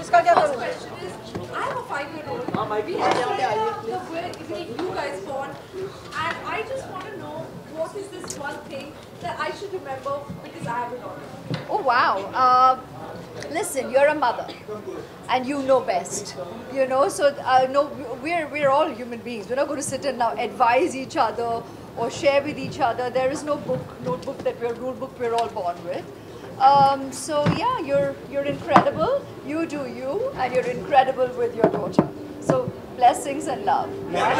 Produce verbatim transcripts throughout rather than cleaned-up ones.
इसका क्या करूँ? I have a five-year-old. We have the way you guys born, and I just want to know what is this one thing that I should remember because I have a daughter. Oh wow! Uh, listen, you're a mother, and you know best. You know, so uh, no, we're we're all human beings. We're not going to sit and now advise each other or share with each other. There is no book, notebook that we're rule book we're all born with. Um, so yeah, you're you're incredible. You do you, and you're incredible with your daughter. So blessings and love. What?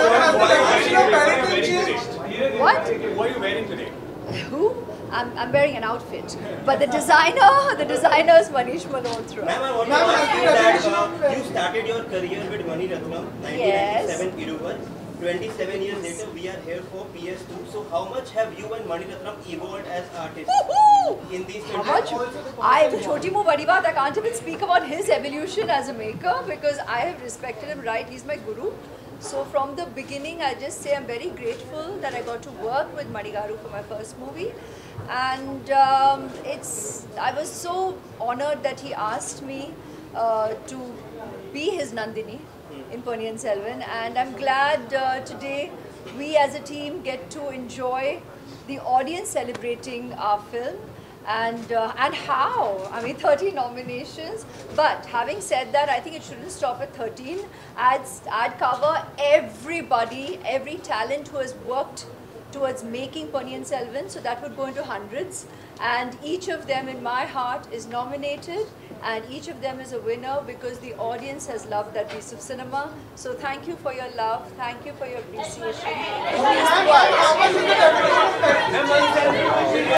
What? What are you wearing today? Who? I'm I'm wearing an outfit, but the designer, the designer is Manish Malhotra. Ma'am, I want to ask you that uh, you started your career with Mani Ratnam, nineteen ninety-seven Iruvar. twenty-seven years later, we are here for P S two. So, how much have you and Mani Ratnam evolved as artists in these How much? I, Choti Mo Badi Baat, I can't even speak about his evolution as a maker because I have respected him, right? He's my guru. So from the beginning, I just say I'm very grateful that I got to work with Mani Garu for my first movie. And um, it's, I was so honored that he asked me uh, to be his Nandini in Ponniyin Selvan, and I'm glad uh, today we as a team get to enjoy the audience celebrating our film. And uh, and how? I mean, thirteen nominations. But having said that, I think it shouldn't stop at thirteen. I'd, I'd cover everybody, every talent who has worked towards making Ponniyin Selvan, so that would go into hundreds. And each of them in my heart is nominated, and each of them is a winner because the audience has loved that piece of cinema. So thank you for your love, thank you for your appreciation.